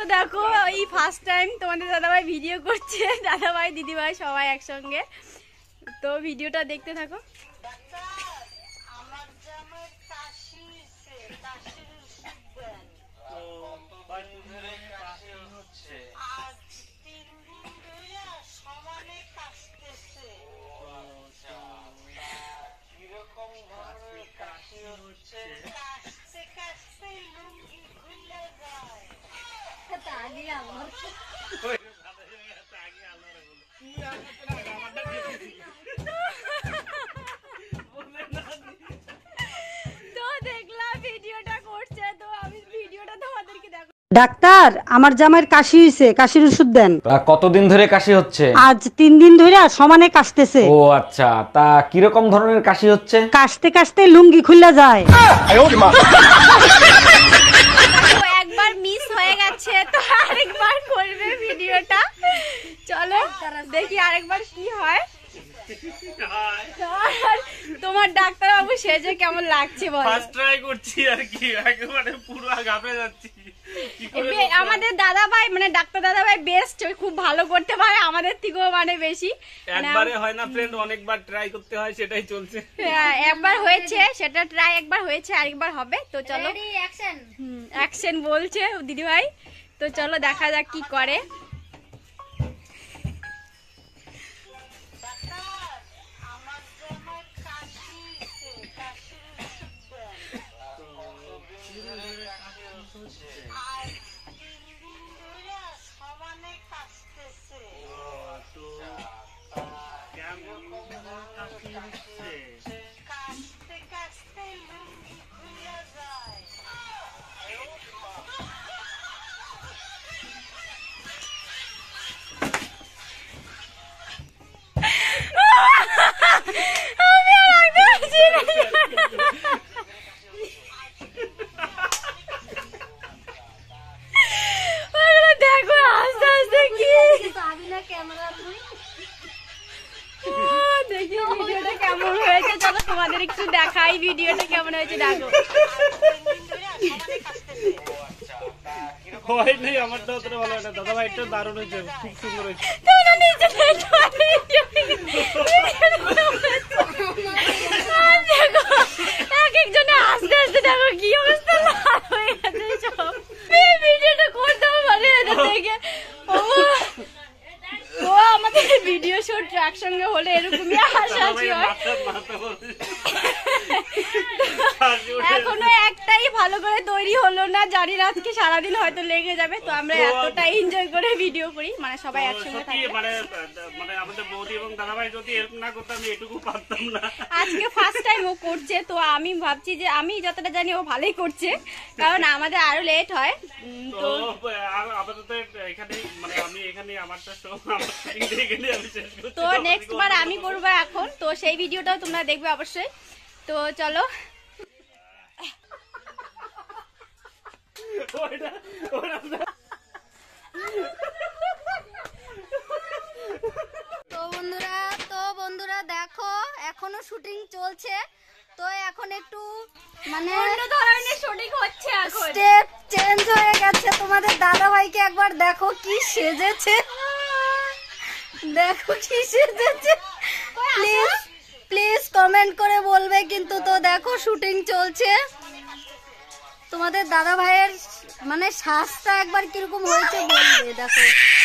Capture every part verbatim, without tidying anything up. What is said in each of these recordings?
দেখো এই first time তোমাদের দাদাভাই ভিডিও করছে, দাদাভাই দিদিভাই সবাই একসঙ্গে। তো ভিডিওটা দেখতে থাকো। ডাক্তার আমার জামাইয়ের কাশি হইছে, কাশির ওষুধ দেন। কতদিন ধরে কাশি হচ্ছে? আজ তিন দিন ধরে সমানে কাশতেছে। ও আচ্ছা, তা কিরকম ধরনের কাশি হচ্ছে? কাশতে কাশতে লুঙ্গি খুলে যায়। একবার মিস হয়ে গেছে, তো আরেকবার করবে ভিডিওটা। চলো দেখি আরেকবার কি হয়। তোমার ডাক্তার বাবু সেজে কেমন লাগছে বল? ফার্স্ট ট্রাই করছি আর কি, একেবারে পুরো গাবে যাচ্ছি। আমাদের দাদা ভাই মানে ডাক্তার দাদা ভাই বেস্ট, খুব ভালো করতে পারে আমাদের থেকেও মানে বেশি। একবারে হয় না ফ্রেন্ড, অনেকবার ট্রাই করতে হয়, সেটাই চলছে। হ্যাঁ একবার হয়েছে, সেটা ট্রাই একবার হয়েছে, আরেকবার হবে। তো চলো অ্যাকশন অ্যাকশন বলছে দিদি ভাই, তো চলো দেখা যাক কি করে। দেখো আস্তে আস্তে কি দেখি ভিডিওটা কেমন হয়েছে। চলো তোমাদের একটু দেখাই ভিডিওটা কেমন হয়েছে। দেখো আমারটা ভালো হয় না, দাদা ভাই একটু দারুণ হয়েছে, খুব সুন্দর হয়েছে। এক একজনে আস্তে আস্তে দেখো কি অবস্থা হয়ে গেছে সব। ভিডিওটা করতেও পারে দেখে ও আমাদের ভিডিও শুট একসঙ্গে হলে এরকমই হাসাহাসি হয়। এখনো একটাই ভালো করে তৈরি হলো না, জানি না আজকে সারাদিন হয়তো লেগে যাবে। তো আমরা এতটা এনজয় করে ভিডিও করি, মানে সবাই একসঙ্গে থাকি। মানে মানে আমাদের বৌদি এবং দাদাভাই যদি এরকম না করতো আমি এটুকু পারতাম না। আজকে ফার্স্ট টাইম ও করছে, তো আমি ভাবছি যে আমি যতটা জানি ও ভালোই করছে, কারণ আমাদের আরো লেট হয়। তো আপাতত এখানে মানে আমি এখানে আমারটা শো আমার এখানে আমি শেষ করছি। তো নেক্সট বার আমি করব এখন, তো সেই ভিডিওটাও তোমরা দেখবে অবশ্যই। তো চলো তো বন্ধুরা তো বন্ধুরা দেখো এখনো শুটিং চলছে। তো এখন একটু মানে অন্য ধরনের শুটিং হচ্ছে, এখন স্টেপ চেঞ্জ হয়ে গেছে। তোমাদের দাদা ভাইকে একবার দেখো কি সেজেছে, দেখো কি সেজেছে। প্লিজ প্লিজ কমেন্ট করে বলবে কিন্তু। তো দেখো শুটিং চলছে, তোমাদের দাদা ভাইয়ের মানে শ্বাসটা একবার কিরকম হয়েছে বলবে। দেখো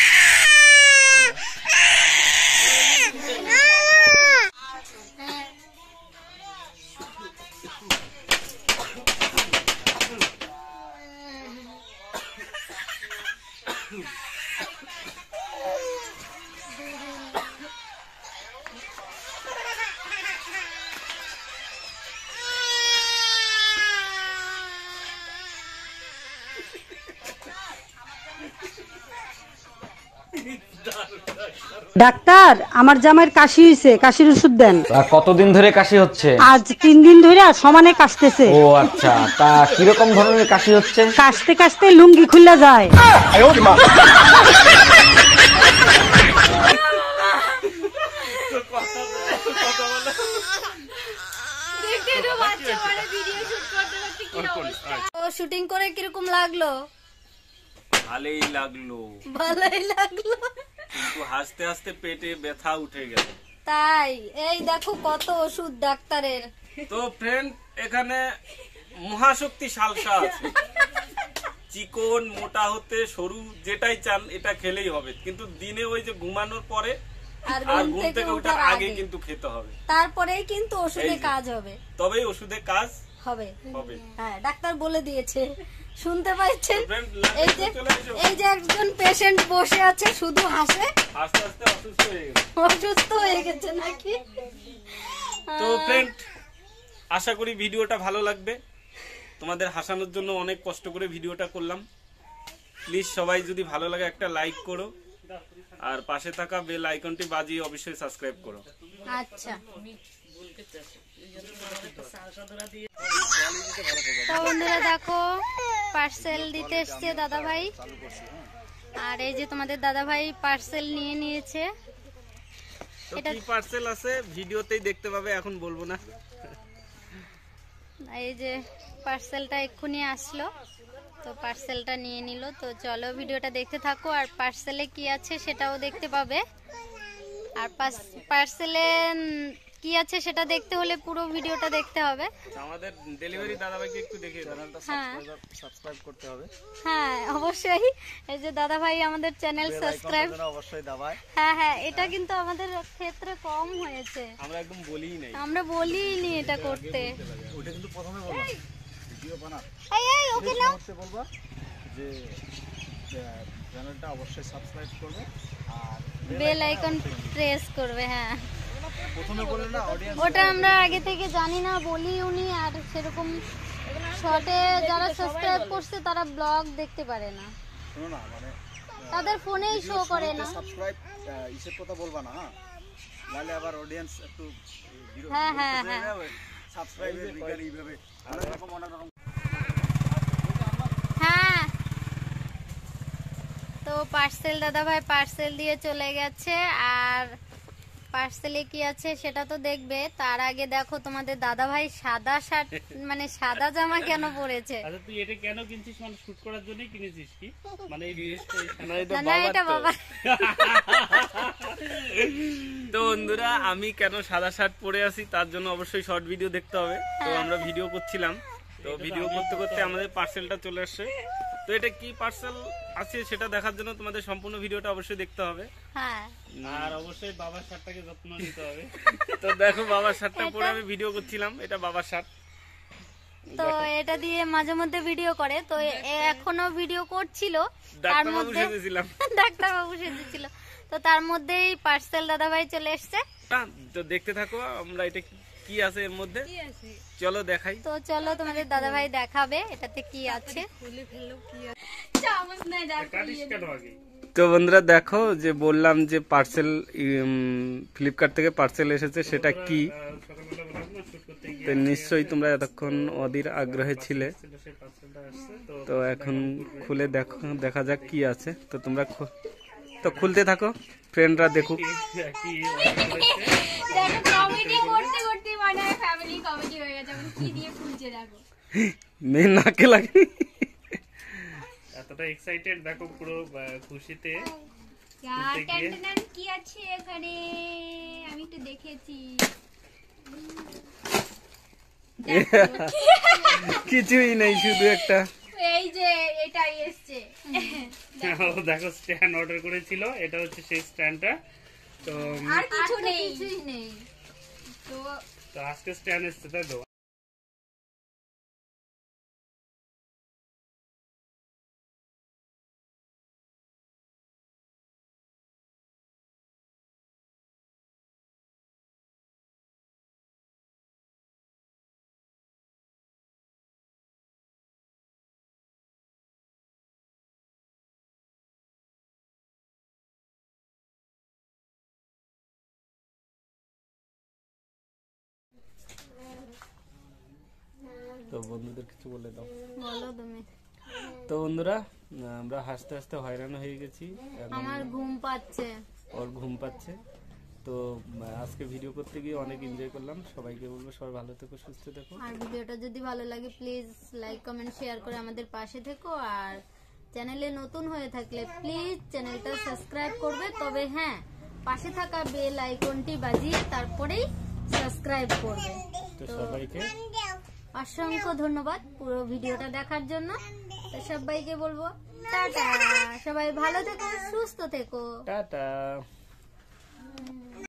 ডাক্তার আমার জামাইয়ের কাশি হইছে, কাশির ওষুধ দেন। কতদিন ধরে কাশি হচ্ছে? আজ তিন দিন ধরে সমানে কাশতেছে। ও আচ্ছা, তা কিরকম ধরনের কাশি হচ্ছে? কাশতে কাশতে লুঙ্গি খুলে যায়। শুটিং করে কিরকম লাগলো? ভালোই লাগলো ভালোই লাগলো, কিন্তু হাসতে হাসতে পেটে ব্যথা উঠে গেল। তাই এই দেখো কত ওষুধ ডাক্তারের। তো ফ্রেন্ড, এখানে মহাশক্তি সালসা আছে। চিকন মোটা হতে সরু যেটাই চান এটা খেলেই হবে, কিন্তু দিনে ওই যে ঘুমানোর পরে আর আর ঘুম ঘুম থেকে থেকে ওঠার ওঠার আগে আগে কিন্তু খেতে হবে, তারপরেই কিন্তু ওষুধে এই যে। কাজ হবে। তবেই ওষুধে কাজ হবে হবে। হ্যাঁ, ডাক্তার বলে দিয়েছে, শুনতে পাচ্ছেন? ফ্রেন্ড, এই যে চলে এসো। এই যে একজন পেশেন্ট বসে আছে, শুধু হাসে, আস্তে আস্তে অসুস্থ হয়ে গেল। অসুস্থ হয়ে গেছে নাকি? তো ফ্রেন্ড, আশা করি ভিডিওটা ভালো লাগবে। তোমাদের হাসানোর জন্য অনেক কষ্ট করে ভিডিওটা করলাম। প্লিজ সবাই যদি ভালো লাগে একটা লাইক করো, আর পাশে থাকা বেল আইকনটি বাজিয়ে অবশ্যই সাবস্ক্রাইব করো। আচ্ছা, তো বন্ধুরা দেখো পার্সেল দিতে এসছে দাদা ভাই, আর এই যে তোমাদের দাদা ভাই পার্সেল নিয়ে নিয়েছে। তো এটা- কি পার্সেল আছে ভিডিওতেই দেখতে পাবে, এখন বলবো না। এই যে পার্সেলটা এক্ষুনি আসলো, তো পার্সেলটা নিয়ে নিল। তো চলো ভিডিওটা দেখতে থাকো, আর পার্সেলে কি আছে সেটাও দেখতে পাবে। আর পার্সেলে কি আছে সেটা দেখতে হলে পুরো ভিডিওটা দেখতে হবে। আমাদের ডেলিভারি দাদাভাইকে একটু দেখিয়ে দাও। হ্যাঁ সাবস্ক্রাইব করতে হবে, হ্যাঁ অবশ্যই, এই যে দাদা ভাই আমাদের চ্যানেল সাবস্ক্রাইব, অবশ্যই দাবায়। হ্যাঁ হ্যাঁ, এটা কিন্তু আমাদের ক্ষেত্রে কম হয়েছে, আমরা একদম বলিই নাই। আমরা বলিনি এটা করতে। ওটা কিন্তু প্রথমে বললাম, ভিডিও বানা এই এই ওকে নাও, করতে বলবা যে চ্যানেলটা অবশ্যই সাবস্ক্রাইব করবে আর বেল আইকন প্রেস করবে। হ্যাঁ, প্রথমে বললে না অডিয়েন্স, ওটা আমরা আগে থেকে জানি না, বলিও নি, আর সেরকম শর্টে যারা সাবস্ক্রাইব করছে তারা ব্লগ দেখতে পারে না, শোনো না, মানে তাদের ফোনেই শো করে না। সাবস্ক্রাইব ইসের কথা বলবা না, হ্যাঁ, নাহলে আবার অডিয়েন্স একটু হ্যাঁ হ্যাঁ হ্যাঁ, সাবস্ক্রাইবের বিজ্ঞানী এইভাবে অনেক রকম অনেক রকম। হ্যাঁ। তো পার্সেল দাদা ভাই পার্সেল দিয়ে চলে গেছে, আর পার্সেলে কি আছে সেটা তো দেখবে। তার আগে দেখো তোমাদের দাদা ভাই সাদা শার্ট মানে সাদা জামা কেন পরেছে? আচ্ছা, তুই এটা কেন কিনছিস? মানে শুট করার জন্যই কিনেছিস কি? মানে এই না, এটা না না, বাবার এটা তো। বাবা। তো বন্ধুরা, আমি কেন সাদা শার্ট পরে আছি তার জন্য অবশ্যই শর্ট ভিডিও দেখতে হবে। তো আমরা ভিডিও করছিলাম, তো ভিডিও করতে করতে আমাদের পার্সেলটা চলে আসছে। তো এটা কি পার্সেল আছে সেটা দেখার জন্য তোমাদের সম্পূর্ণ ভিডিওটা অবশ্যই দেখতে হবে। হ্যাঁ, আর অবশ্যই বাবার শার্টটাকে যত্ন নিতে হবে। তো দেখো, বাবার শার্টটা পরে আমি ভিডিও করছিলাম, এটা বাবার শার্ট। তো এটা দিয়ে মাঝে মধ্যে ভিডিও করে, তো এ এখনো ভিডিও করছিল, তার ডাক্তারবাবু মধ্যে সেজেছিলাম। ডাক্তার বাবু সেজেছিল, তো তার মধ্যেই পার্সেল দাদা ভাই চলে এসছে। তো দেখতে থাকো আমরা এটা কি আছে এর মধ্যে, চলো দেখাই। তো চলো তোমাদের দাদা ভাই দেখাবে এটাতে কি আছে। কাটিস কেন আগে? তো বন্ধুরা দেখো, যে বললাম যে পার্সেল ফ্লিপকার্ট থেকে পার্সেল এসেছে, সেটা কি? সকালবেলা বললাম না শুট করতে গিয়ে তো নিশ্চয়ই তোমরা এতক্ষণ অধীর আগ্রহে ছিলে। সেই পার্সেলটা আসছে। তো তো এখন খুলে দেখো, দেখা যাক কি আছে। তো তোমরা খু- তো খুলতে থাকো, ফ্রেন্ডরা দেখুক। কি order করেছে? দেখো কমেডি করতে করতে মানে হয় ফ্যামিলি কমেডি হয়ে গেছে, এখন কি দিয়ে খুলছে দেখো। মেয়ে নাকে লাগে। এতটা এক্সাইটেড দেখো, পুরো আহ, খুশিতে। আর খুলতে গিয়ে- ট্যান্টান কি আছে এখানে আমি একটু দেখেছি। কিছুই নেই, শুধু একটা এই যে এটাই এসছে। ও দেখো স্ট্যান্ড অর্ডার করেছিল, এটা হচ্ছে সেই স্ট্যান্ডটা। তো আর কিছু নেই। কিছুই নেই। তো তো আজকে স্ট্যান্ড এসছে, তাই তো? তো বন্ধুদের কিছু বলে দাও। বলো তুমি। তো বন্ধুরা, আমরা হাসতে হাসতে হয়রান হয়ে গেছি, এখন আমার ঘুম পাচ্ছে। ওর ঘুম পাচ্ছে। তো আহ, আজকে ভিডিও করতে গিয়ে অনেক এনজয় করলাম। সবাইকে বলবো সবাই ভালো থেকো, সুস্থ থেকো। আর ভিডিওটা যদি ভালো লাগে প্লিজ লাইক কমেন্ট শেয়ার করে আমাদের পাশে থেকো, আর চ্যানেলে নতুন হয়ে থাকলে প্লিজ চ্যানেলটা সাবস্ক্রাইব করবে, তবে হ্যাঁ পাশে থাকা বেল আইকনটি বাজিয়ে তারপরেই সাবস্ক্রাইব করবে। তো তো সবাইকে অসংখ্য ধন্যবাদ পুরো ভিডিওটা দেখার জন্য। তো সবাইকে বলবো টাটা, সবাই ভালো থেকো, সুস্থ থেকো। টাটা।